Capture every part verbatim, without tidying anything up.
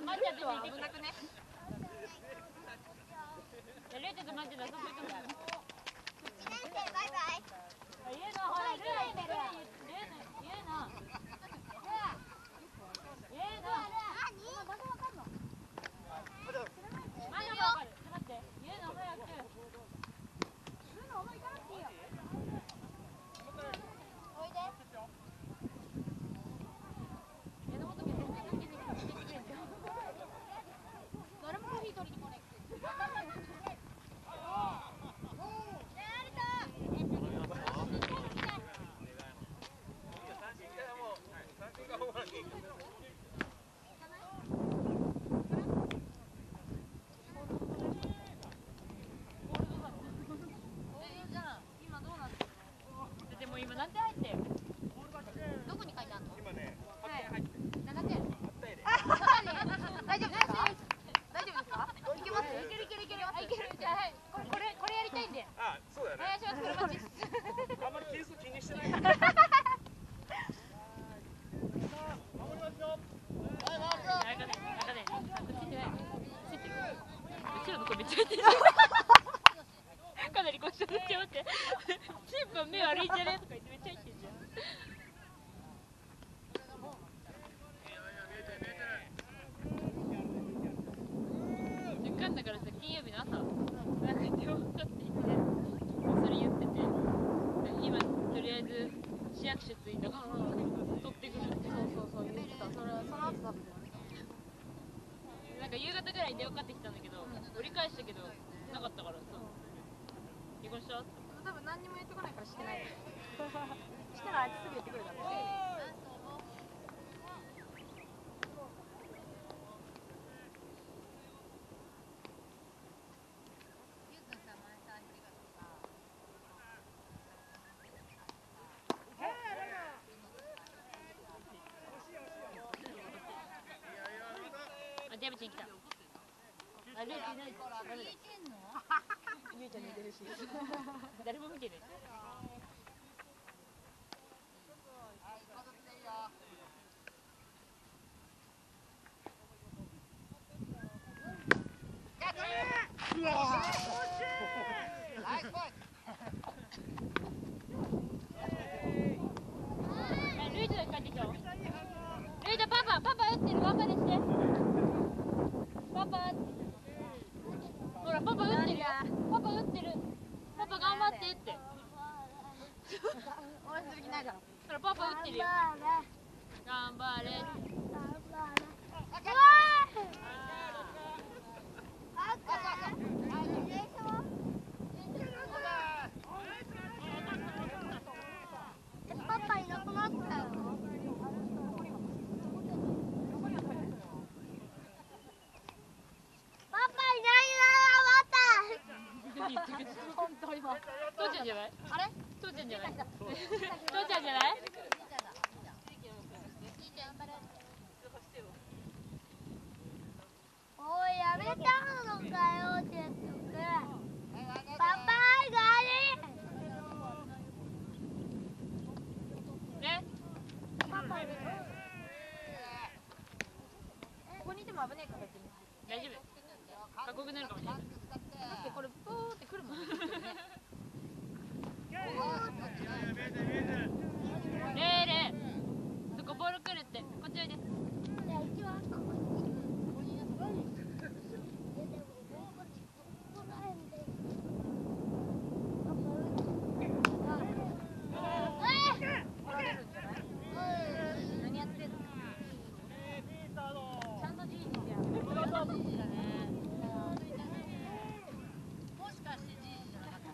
まっちゃってね、危なくね。レイちょっと待って、あそこ行くんだ。いちねんせいバイバイ。言うの、ほら、ルー言ってる。言うの、言うの。言うの。何？場所わかんの？まだわかる。ちょっと待って。言うの早く。言うの、お前行かなくていいよ。おいで。榎本家全然関係ないから来てくれんじゃん。誰もコーヒー取りに来ない。何点入ってる？どこに書いてあるの？今ね、はちてん入ってる。ななてん。大丈夫ですか？大丈夫ですか？いけます？いけるいけるいける。あ、いける。じゃあはい。これこれこれやりたいんで。あ、そうだよね。お願いします。これマジです。あんまり係数気にしてない。守りますよ。はい、回す。なんかね、なんかね、ついてない。ついてる。後ろの子めっちゃ入ってる。かなりこっちょっと待って。チープ目悪いんじゃねとか言ってめっちゃ入ってんじゃん。時間だからさ、金曜日の朝なんか電話かかってきてそれ言ってて、今とりあえず市役所着いたから取ってくるって。そうそうそう言ってた。それその後多分なんか夕方ぐらいに電話かかってきたんだけど、折り返したけどなかったからさ、離婚した？多分何にも言ってこないからしてない。したらあいつすぐ言ってくるだろう。あ、デブチン来た。あ、ルーキーない。ダメだ。ゆうちゃん寝てるし。誰も見てない。うわルイちゃん帰ってきた。ルイちゃんパパ、パパ打ってる、パパでして。パパ。ほら、パパ打ってるよ。パパ打ってる。パパ頑張ってって。応援する気ないだろ。ほら、パパ打ってるよ。頑張れ。パパいなくなったよ。本当今。父ちゃんじゃない？あれ？父ちゃんじゃない？父ちゃんじゃない？おい、やめたのかよ、結局。パパがあれ。ね？パパで。ここにいても危ねえから別に。大丈夫。過酷になるかもしれない。だってこれポーってくるもんね。レーレー、そこボール来るって。こっちおいで。何やってんの？ちゃんとじいじじゃん。じいじだね。もしかしてじいじじゃなかった？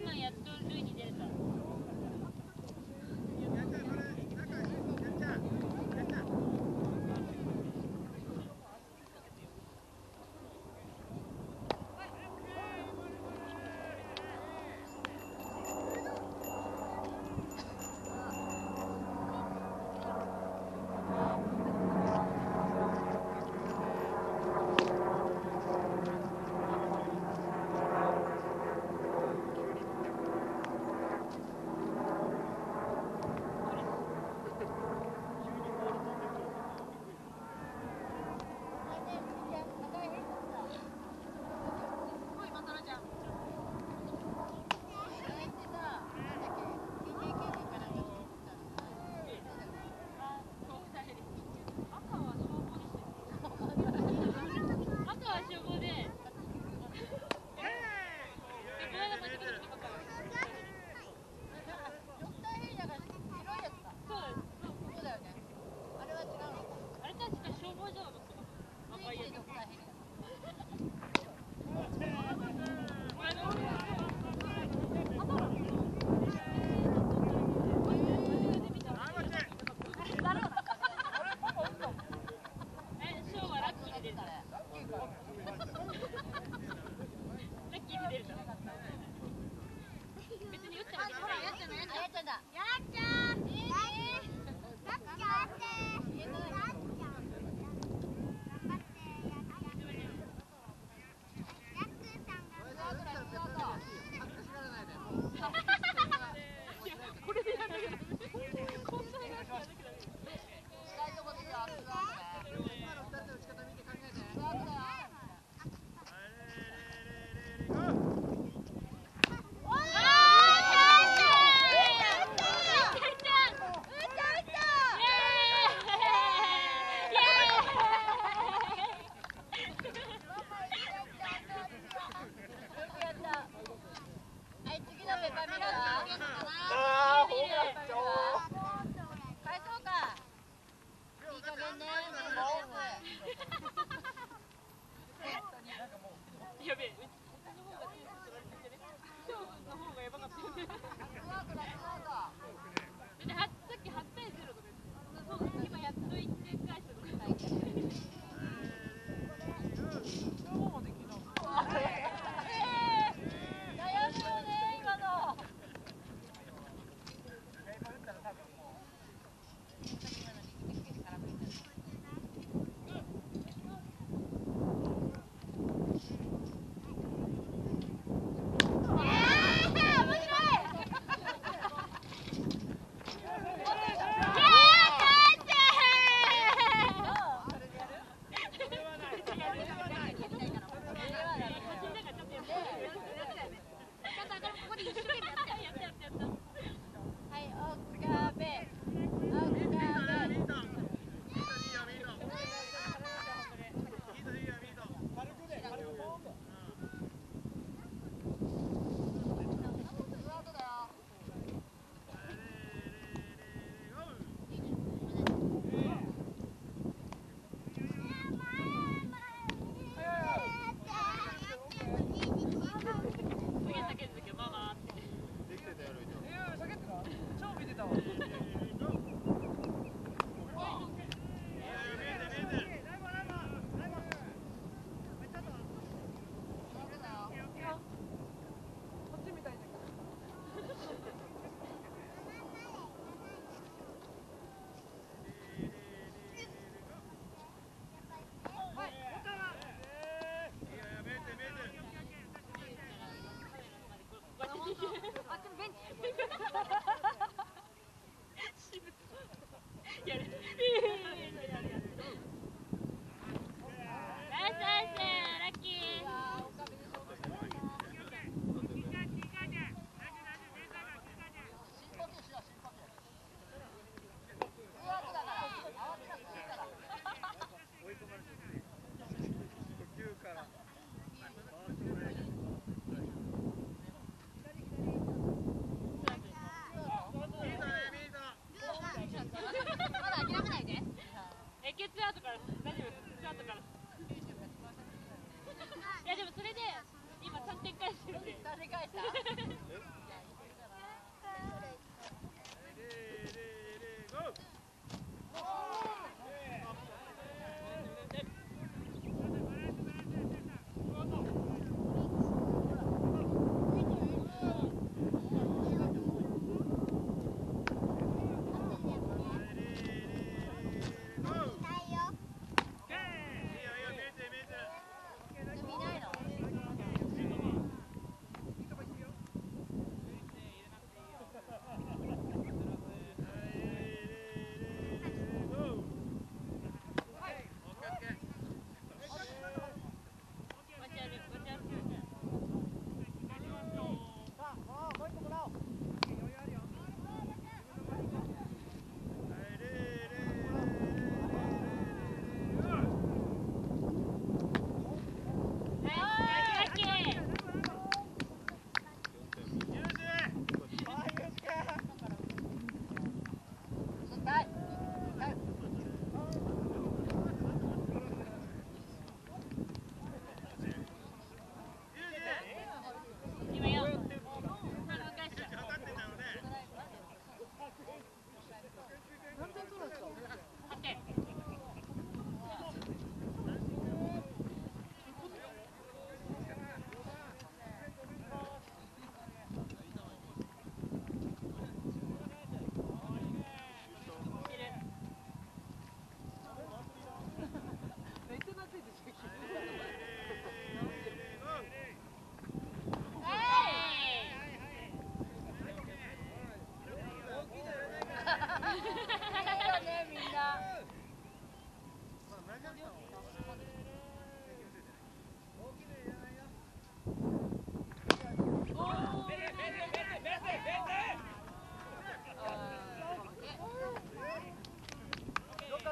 今やっと塁に出れた。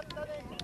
ったね。